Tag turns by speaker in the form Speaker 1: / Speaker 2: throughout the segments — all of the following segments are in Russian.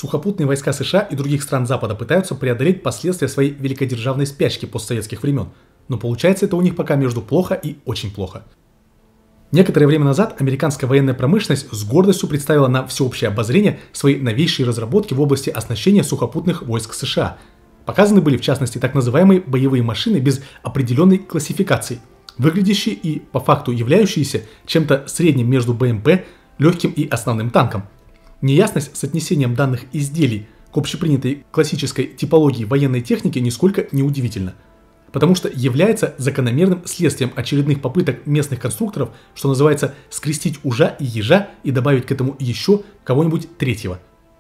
Speaker 1: сухопутные войска США и других стран Запада пытаются преодолеть последствия своей великодержавной спячки постсоветских времен, но получается это у них пока между плохо и очень плохо. Некоторое время назад американская военная промышленность с гордостью представила на всеобщее обозрение свои новейшие разработки в области оснащения сухопутных войск США. Показаны были в частности так называемые боевые машины без определенной классификации, выглядящие и по факту являющиеся чем-то средним между БМП, легким и основным танком. Неясность с отнесением данных изделий к общепринятой классической типологии военной техники нисколько не удивительна, потому что является закономерным следствием очередных попыток местных конструкторов, что называется, скрестить ужа и ежа и добавить к этому еще кого-нибудь третьего.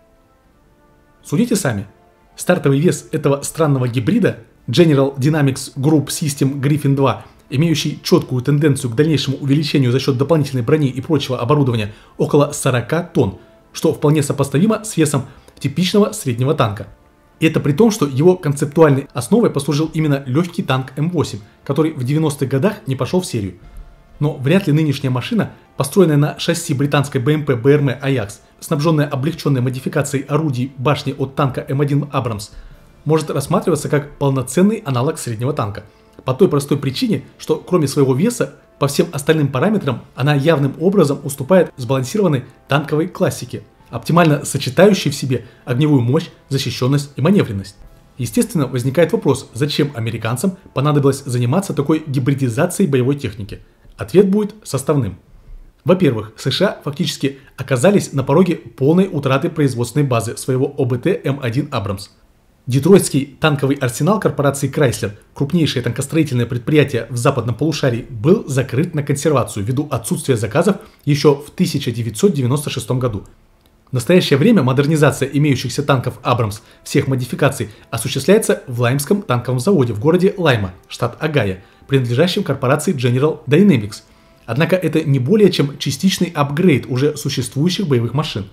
Speaker 1: Судите сами. Стартовый вес этого странного гибрида General Dynamics Group System Griffin 2, имеющий четкую тенденцию к дальнейшему увеличению за счет дополнительной брони и прочего оборудования, около 40 тонн, что вполне сопоставимо с весом типичного среднего танка. И это при том, что его концептуальной основой послужил именно легкий танк М8, который в 90-х годах не пошел в серию. Но вряд ли нынешняя машина, построенная на шасси британской БМП БРМ Аякс, снабженная облегченной модификацией орудий башни от танка М1 Абрамс, может рассматриваться как полноценный аналог среднего танка. По той простой причине, что кроме своего веса, по всем остальным параметрам она явным образом уступает сбалансированной танковой классике, оптимально сочетающей в себе огневую мощь, защищенность и маневренность. Естественно, возникает вопрос, зачем американцам понадобилось заниматься такой гибридизацией боевой техники. Ответ будет составным. Во-первых, США фактически оказались на пороге полной утраты производственной базы своего ОБТ М1 Абрамс. Детройтский танковый арсенал корпорации Chrysler, крупнейшее танкостроительное предприятие в западном полушарии, был закрыт на консервацию ввиду отсутствия заказов еще в 1996 году. В настоящее время модернизация имеющихся танков Абрамс всех модификаций осуществляется в Лаймском танковом заводе в городе Лайма, штат Огайо, принадлежащем корпорации General Dynamics. Однако это не более чем частичный апгрейд уже существующих боевых машин.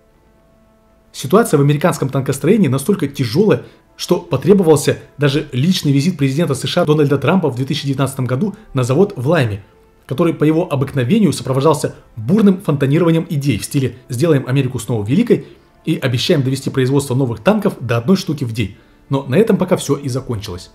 Speaker 1: Ситуация в американском танкостроении настолько тяжелая, что потребовался даже личный визит президента США Дональда Трампа в 2019 году на завод в Лайме, который по его обыкновению сопровождался бурным фонтанированием идей в стиле «сделаем Америку снова великой» и обещаем довести производство новых танков до 1 штуки в день. Но на этом пока все и закончилось.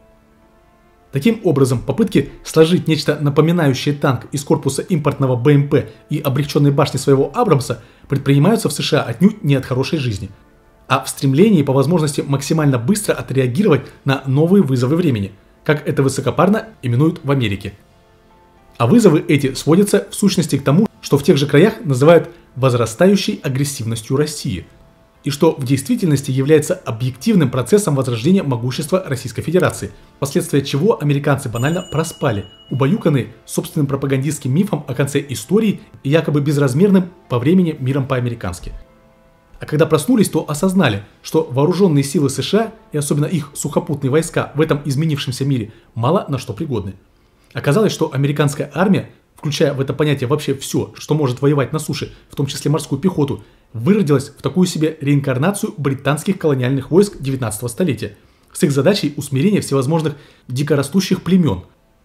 Speaker 1: Таким образом, попытки сложить нечто напоминающее танк из корпуса импортного БМП и облегченной башни своего Абрамса предпринимаются в США отнюдь не от хорошей жизни, а в стремлении по возможности максимально быстро отреагировать на новые вызовы времени, как это высокопарно именуют в Америке. А вызовы эти сводятся в сущности к тому, что в тех же краях называют возрастающей агрессивностью России, и что в действительности является объективным процессом возрождения могущества Российской Федерации, последствия чего американцы банально проспали, убаюканные собственным пропагандистским мифом о конце истории и якобы безразмерным по времени миром по-американски. А когда проснулись, то осознали, что вооруженные силы США и особенно их сухопутные войска в этом изменившемся мире мало на что пригодны. Оказалось, что американская армия, включая в это понятие вообще все, что может воевать на суше, в том числе морскую пехоту, выродилась в такую себе реинкарнацию британских колониальных войск 19 столетия с их задачей усмирения всевозможных дикорастущих племен.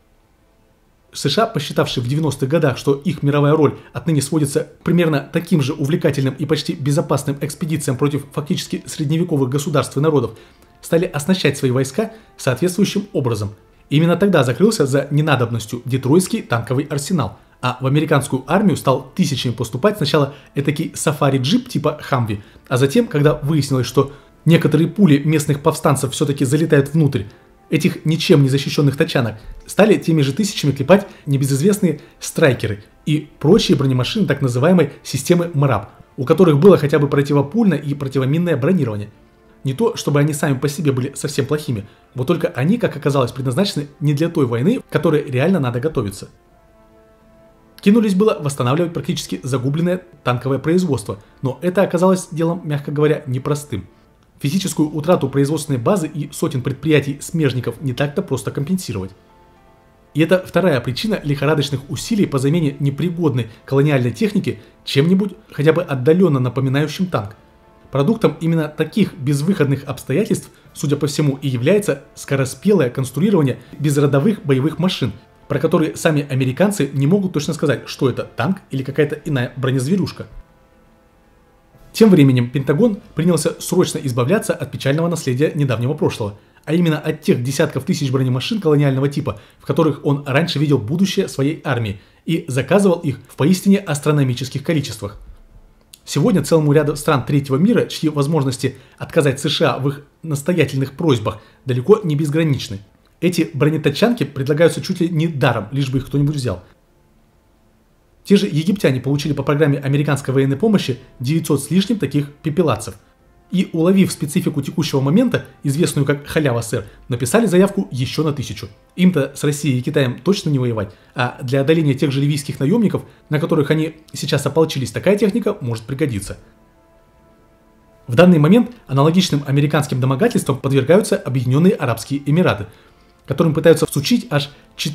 Speaker 1: США, посчитавшие в 90-х годах, что их мировая роль отныне сводится к примерно таким же увлекательным и почти безопасным экспедициям против фактически средневековых государств и народов, стали оснащать свои войска соответствующим образом. Именно тогда закрылся за ненадобностью Детройтский танковый арсенал, а в американскую армию стал тысячами поступать сначала этакий сафари-джип типа Хамви, а затем, когда выяснилось, что некоторые пули местных повстанцев все-таки залетают внутрь этих ничем не защищенных тачанок, стали теми же тысячами клепать небезызвестные страйкеры и прочие бронемашины так называемой системы МРАП, у которых было хотя бы противопульное и противоминное бронирование. Не то, чтобы они сами по себе были совсем плохими, вот только они, как оказалось, предназначены не для той войны, в которой реально надо готовиться. Кинулись было восстанавливать практически загубленное танковое производство, но это оказалось делом, мягко говоря, непростым. Физическую утрату производственной базы и сотен предприятий-смежников не так-то просто компенсировать. И это вторая причина лихорадочных усилий по замене непригодной колониальной техники чем-нибудь хотя бы отдаленно напоминающим танк. Продуктом именно таких безвыходных обстоятельств, судя по всему, и является скороспелое конструирование безродовых боевых машин, про которые сами американцы не могут точно сказать, что это танк или какая-то иная бронезверюшка. Тем временем Пентагон принялся срочно избавляться от печального наследия недавнего прошлого, а именно от тех десятков тысяч бронемашин колониального типа, в которых он раньше видел будущее своей армии и заказывал их в поистине астрономических количествах. Сегодня целому ряду стран третьего мира, чьи возможности отказать США в их настоятельных просьбах далеко не безграничны, эти бронетачанки предлагаются чуть ли не даром, лишь бы их кто-нибудь взял. Те же египтяне получили по программе американской военной помощи 900 с лишним таких пепелацев. И, уловив специфику текущего момента, известную как халява, сэр, написали заявку еще на 1000. Им-то с Россией и Китаем точно не воевать, а для одоления тех же ливийских наемников, на которых они сейчас ополчились, такая техника может пригодиться. В данный момент аналогичным американским домогательствам подвергаются Объединенные Арабские Эмираты, которым пытаются всучить аж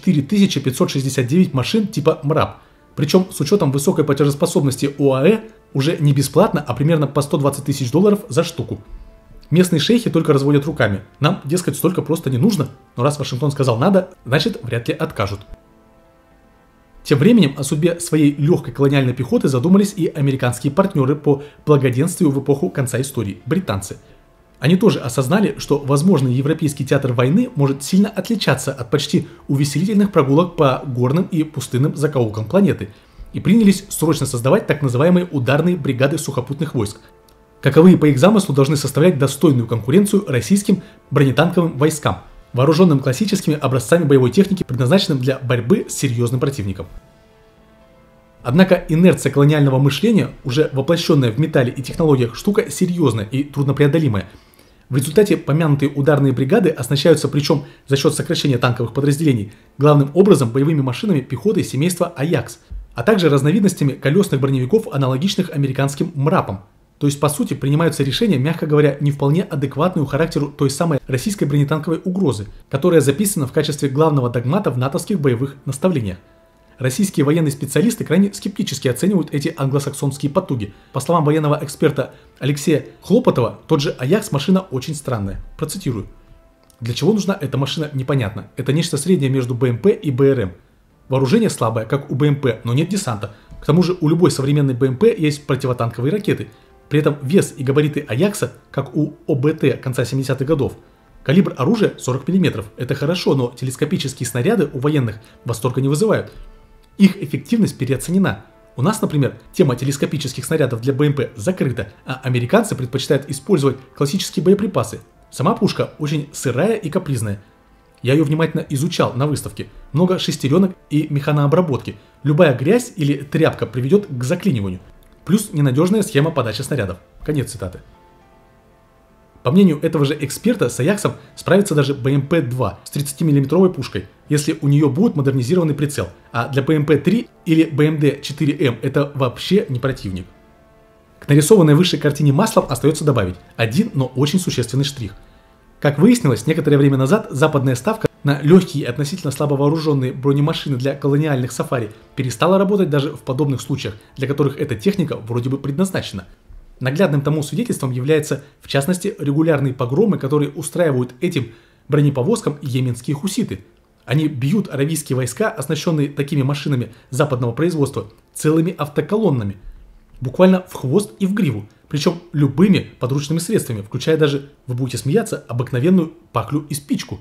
Speaker 1: 4569 машин типа МРАП, причем с учетом высокой платежеспособности ОАЭ уже не бесплатно, а примерно по 120 тысяч долларов за штуку. Местные шейхи только разводят руками. Нам, дескать, столько просто не нужно, но раз Вашингтон сказал надо, значит вряд ли откажут. Тем временем о судьбе своей легкой колониальной пехоты задумались и американские партнеры по благоденствию в эпоху конца истории – британцы. Они тоже осознали, что возможный европейский театр войны может сильно отличаться от почти увеселительных прогулок по горным и пустынным закоулкам планеты, и принялись срочно создавать так называемые ударные бригады сухопутных войск. Каковые по их замыслу должны составлять достойную конкуренцию российским бронетанковым войскам, вооруженным классическими образцами боевой техники, предназначенным для борьбы с серьезным противником. Однако инерция колониального мышления, уже воплощенная в металле и технологиях, штука серьезная и труднопреодолимая. В результате помянутые ударные бригады оснащаются, причем за счет сокращения танковых подразделений, главным образом боевыми машинами пехоты семейства Аякс, а также разновидностями колесных броневиков, аналогичных американским МРАПам. То есть, по сути, принимаются решения, мягко говоря, не вполне адекватную характеру той самой российской бронетанковой угрозы, которая записана в качестве главного догмата в натовских боевых наставлениях. Российские военные специалисты крайне скептически оценивают эти англосаксонские потуги. По словам военного эксперта Алексея Хлопотова, тот же Аякс машина очень странная. Процитирую. Для чего нужна эта машина, непонятно. Это нечто среднее между БМП и БРМ. Вооружение слабое, как у БМП, но нет десанта. К тому же у любой современной БМП есть противотанковые ракеты. При этом вес и габариты Аякса, как у ОБТ конца 70-х годов. Калибр оружия 40 мм. Это хорошо, но телескопические снаряды у военных восторга не вызывают. Их эффективность переоценена. У нас, например, тема телескопических снарядов для БМП закрыта, а американцы предпочитают использовать классические боеприпасы. Сама пушка очень сырая и капризная. Я ее внимательно изучал на выставке. Много шестеренок и механообработки. Любая грязь или тряпка приведет к заклиниванию. Плюс ненадежная схема подачи снарядов. Конец цитаты. По мнению этого же эксперта, с Аяксом справится даже БМП-2 с 30-мм пушкой, если у нее будет модернизированный прицел, а для БМП-3 или БМД-4М это вообще не противник. К нарисованной выше картине маслом остается добавить один, но очень существенный штрих. Как выяснилось, некоторое время назад западная ставка на легкие и относительно слабо вооруженные бронемашины для колониальных сафари перестала работать даже в подобных случаях, для которых эта техника вроде бы предназначена. Наглядным тому свидетельством является, в частности, регулярные погромы, которые устраивают этим бронеповозкам йеменские хуситы. Они бьют аравийские войска, оснащенные такими машинами западного производства, целыми автоколоннами, буквально в хвост и в гриву, причем любыми подручными средствами, включая даже, вы будете смеяться, обыкновенную паклю и спичку.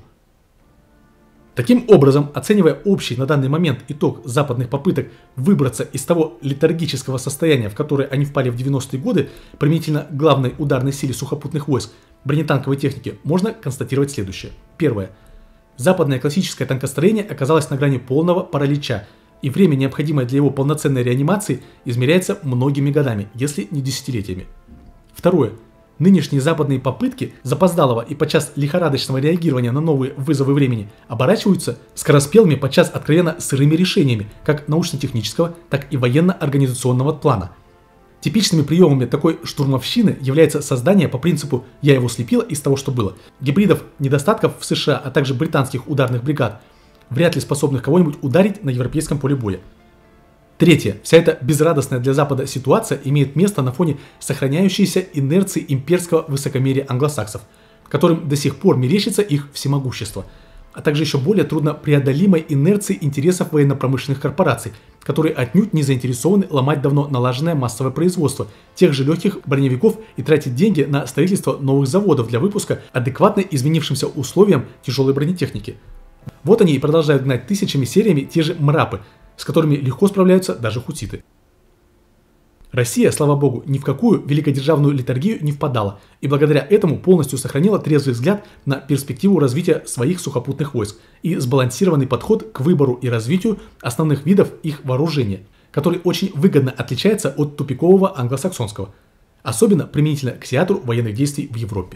Speaker 1: Таким образом, оценивая общий на данный момент итог западных попыток выбраться из того летаргического состояния, в которое они впали в 90-е годы, применительно главной ударной силе сухопутных войск бронетанковой техники, можно констатировать следующее. Первое. Западное классическое танкостроение оказалось на грани полного паралича, и время, необходимое для его полноценной реанимации, измеряется многими годами, если не десятилетиями. Второе. Нынешние западные попытки запоздалого и подчас лихорадочного реагирования на новые вызовы времени оборачиваются скороспелыми, подчас откровенно сырыми решениями, как научно-технического, так и военно-организационного плана. Типичными приемами такой штурмовщины является создание по принципу «я его слепила из того, что было» гибридов недостатков в США, а также британских ударных бригад, вряд ли способных кого-нибудь ударить на европейском поле боя. Третье. Вся эта безрадостная для Запада ситуация имеет место на фоне сохраняющейся инерции имперского высокомерия англосаксов, которым до сих пор мерещится их всемогущество, а также еще более труднопреодолимой инерции интересов военно-промышленных корпораций, которые отнюдь не заинтересованы ломать давно налаженное массовое производство тех же легких броневиков и тратить деньги на строительство новых заводов для выпуска адекватно изменившимся условиям тяжелой бронетехники. Вот они и продолжают гнать тысячами сериями те же МРАПы, с которыми легко справляются даже хуситы. Россия, слава богу, ни в какую великодержавную летаргию не впадала и благодаря этому полностью сохранила трезвый взгляд на перспективу развития своих сухопутных войск и сбалансированный подход к выбору и развитию основных видов их вооружения, который очень выгодно отличается от тупикового англосаксонского, особенно применительно к театру военных действий в Европе.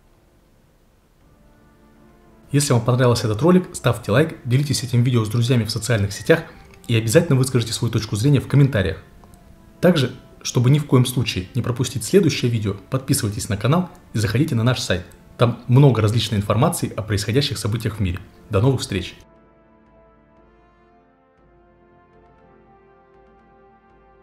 Speaker 1: Если вам понравился этот ролик, ставьте лайк, делитесь этим видео с друзьями в социальных сетях и обязательно выскажите свою точку зрения в комментариях. Также, чтобы ни в коем случае не пропустить следующее видео, подписывайтесь на канал и заходите на наш сайт. Там много различной информации о происходящих событиях в мире. До новых встреч!